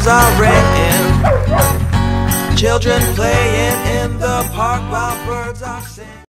bells are ringing, children playing in the park while